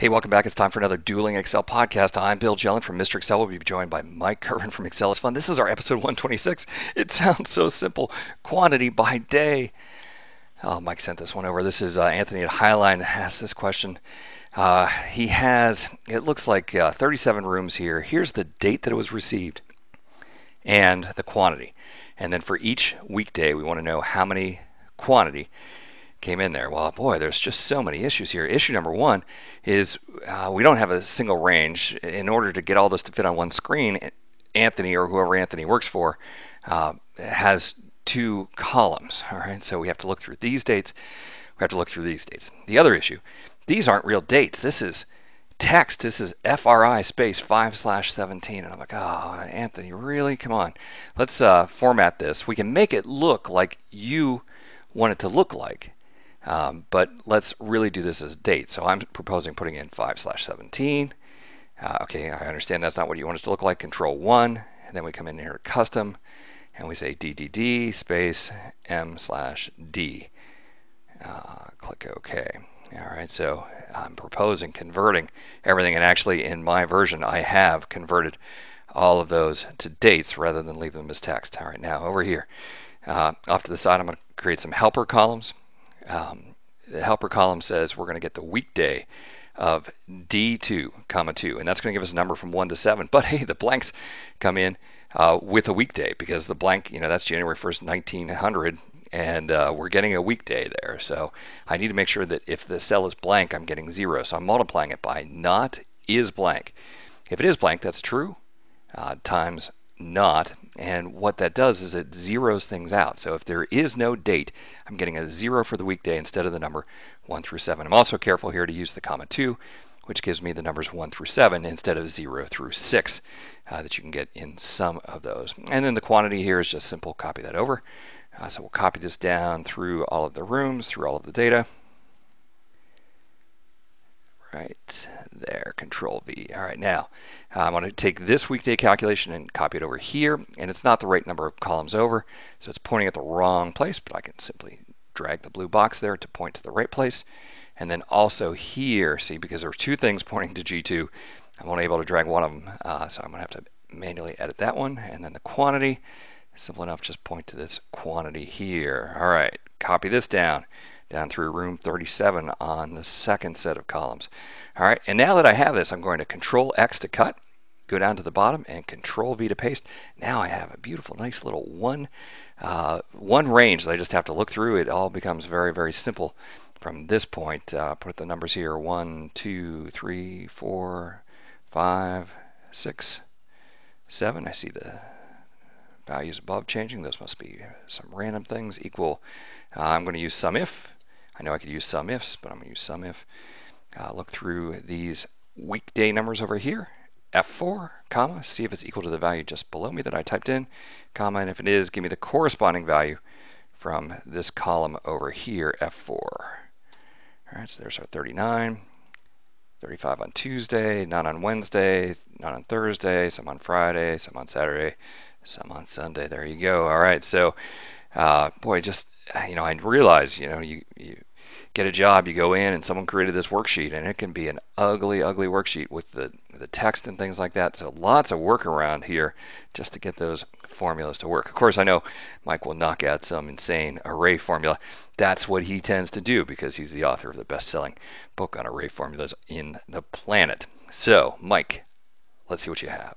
Hey, welcome back. It's time for another Dueling Excel podcast. I'm Bill Jelen from Mr. Excel. We'll be joined by Mike Girvin from Excel is Fun. This is our episode 126. It sounds so simple. Quantity by day. Oh, Mike sent this one over. This is Anthony at Highline asked this question. He has, it looks like 37 rooms here. Here's the date that it was received and the quantity. And then for each weekday, we want to know how many quantity came in there. Well, boy, there's just so many issues here. Issue number one is we don't have a single range. In order to get all this to fit on one screen, Anthony or whoever Anthony works for has two columns. All right, so we have to look through these dates. We have to look through these dates. The other issue, these aren't real dates. This is text. This is FRI space 5/17. And I'm like, oh, Anthony, really? Come on. Let's format this. We can make it look like you want it to look like. But let's really do this as date. So I'm proposing putting in 5/17. Okay, I understand that's not what you want it to look like. Control+1, and then we come in here to custom, and we say DDD space M/D. Click OK. All right, so I'm proposing converting everything, and actually in my version I have converted all of those to dates rather than leave them as text. All right, now over here, off to the side, I'm going to create some helper columns. The helper column says we're going to get the weekday of D2, comma 2, and that's going to give us a number from 1 to 7. But hey, the blanks come in with a weekday because the blank, that's January 1st, 1900, and we're getting a weekday there. So I need to make sure that if the cell is blank, I'm getting 0. So I'm multiplying it by not is blank. If it is blank, that's true, times not, and what that does is it zeroes things out. So if there is no date, I'm getting a 0 for the weekday instead of the number 1 through 7. I'm also careful here to use the comma 2, which gives me the numbers 1 through 7 instead of 0 through 6 that you can get in some of those. And then the quantity here is just simple, copy that over. So we'll copy this down through all of the rooms, through all of the data. Right there, Control V. All right, now I'm going to take this weekday calculation and copy it over here, and it's not the right number of columns over, so it's pointing at the wrong place, but I can simply drag the blue box there to point to the right place. And then also here, see, because there are two things pointing to G2, I'm only able to drag one of them, so I'm going to have to manually edit that one. And then the quantity, simple enough, just point to this quantity here. All right, copy this down through room 37 on the second set of columns. All right, and now that I have this, I'm going to Control+X to cut, go down to the bottom, and Control+V to paste. Now I have a beautiful, nice little one range that I just have to look through. It all becomes very, very simple from this point. Put the numbers here, 1, 2, 3, 4, 5, 6, 7. I see the values above changing. Those must be some random things. Equal, I'm going to use SUMIF. I know I could use SUMIFs, but I'm going to use SUMIF. Look through these weekday numbers over here, F4, comma, see if it's equal to the value just below me that I typed in, comma, and if it is, give me the corresponding value from this column over here, F4. All right, so there's our 39, 35 on Tuesday, none on Wednesday, none on Thursday, some on Friday, some on Saturday, some on Sunday. There you go. All right, so boy, just I realize you get a job, you go in, and someone created this worksheet, and it can be an ugly, ugly worksheet with the text and things like that. So lots of work around here just to get those formulas to work. Of course, I know Mike will knock out some insane array formula. That's what he tends to do because he's the author of the best-selling book on array formulas in the planet. So, Mike, let's see what you have.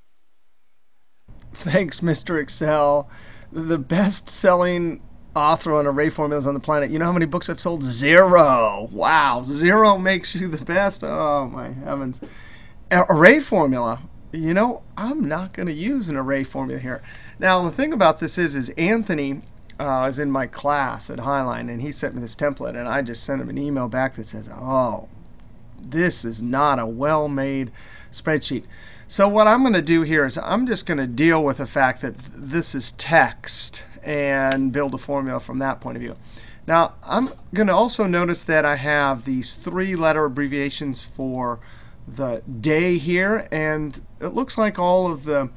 Thanks, Mr. Excel. The best-selling author on array formulas on the planet. You know how many books I've sold? 0. Wow, 0 makes you the best. Oh, my heavens. Array formula. I'm not going to use an array formula here. Now, the thing about this is Anthony is in my class at Highline, and he sent me this template, and I just sent him an email back that says, oh, this is not a well-made spreadsheet. So what I'm going to do here is I'm just going to deal with the fact that this is text and build a formula from that point of view. Now, I'm going to also notice that I have these 3-letter abbreviations for the day here, and it looks like all of the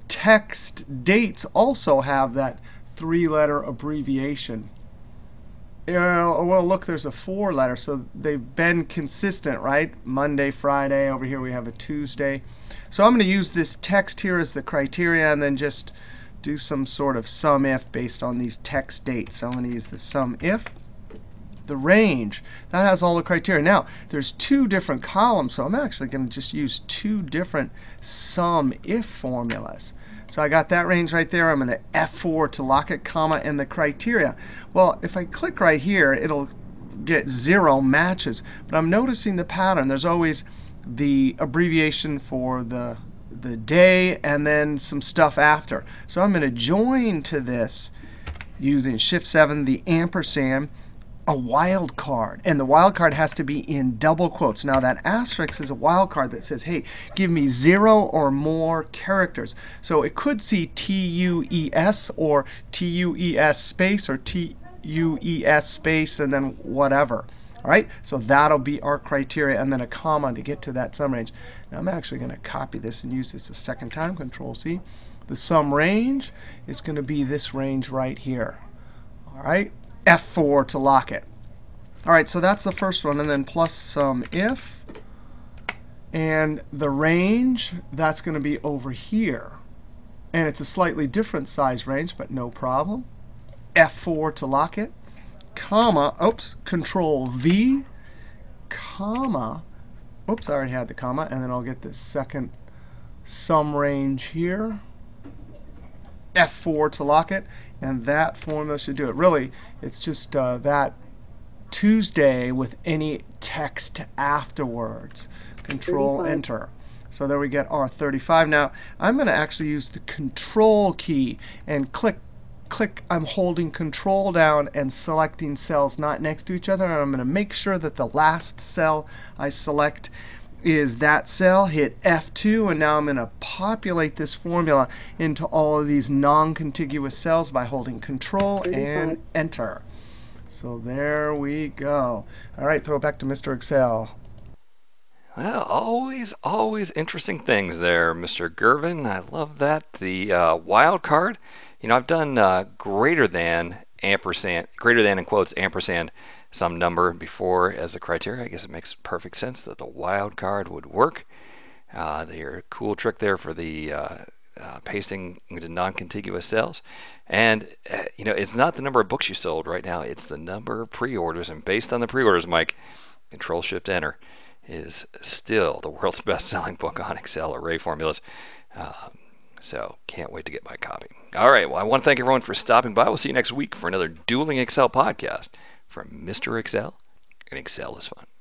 text dates also have that 3-letter abbreviation. Well, look, there's a 4 letter, so they've been consistent, right? Monday, Friday. Over here we have a Tuesday. So I'm going to use this text here as the criteria and then just do some sort of SUMIF based on these text dates. So I'm going to use the SUMIF. The range, that has all the criteria. Now, there's 2 different columns, so I'm actually going to just use 2 different SUMIF formulas. So I got that range right there. I'm going to F4 to lock it, comma, and the criteria. Well, if I click right here, it'll get 0 matches. But I'm noticing the pattern. There's always the abbreviation for the day and then some stuff after. So I'm going to join to this using Shift-7, the ampersand, a wildcard. And the wildcard has to be in double quotes. Now, that asterisk is a wildcard that says, hey, give me 0 or more characters. So it could see TUES or TUES space or TUES space and then whatever. All right, so that'll be our criteria, and then a comma to get to that sum range. Now, I'm actually going to copy this and use this a second time, Ctrl+C. The sum range is going to be this range right here. All right, F4 to lock it. All right, so that's the first one, and then plus SUMIF. And the range, that's going to be over here. And it's a slightly different size range, but no problem. F4 to lock it. Comma, oops, Control-V, comma, oops, I already had the comma, and then I'll get this second sum range here. F4 to lock it, and that formula should do it. Really, it's just that Tuesday with any text afterwards. Ctrl+Enter. So there we get our 35. Now, I'm going to actually use the Control key and click. I'm holding Control down and selecting cells not next to each other. And I'm going to make sure that the last cell I select is that cell. Hit F2, and now I'm going to populate this formula into all of these non-contiguous cells by holding Control and Enter. So there we go. All right, throw it back to Mr. Excel. Well, always interesting things there, Mr. Girvin. I love that. The wild card. You know, I've done greater than ampersand, greater than in quotes, ampersand, some number before as a criteria. I guess it makes perfect sense that the wild card would work. They're a cool trick there for the pasting into non-contiguous cells. And, you know, it's not the number of books you sold right now. It's the number of pre-orders. And based on the pre-orders, Mike, Ctrl+Shift+Enter is still the world's best-selling book on Excel array formulas. So can't wait to get my copy. All right, well, I want to thank everyone for stopping by. We'll see you next week for another Dueling Excel podcast from Mr. Excel, and Excel is fun.